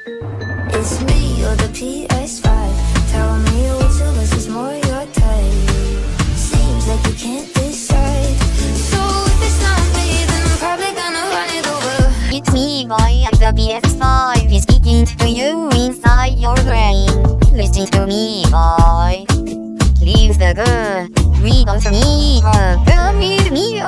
It's me or the PS5. Tell me which of us is more your type. Seems like you can't decide. So if it's not me, then I'm probably gonna run it over. It's me, boy, and the PS5 is speaking to you inside your brain. Listen to me, boy. Leave the girl, read on to me, girl, meet me.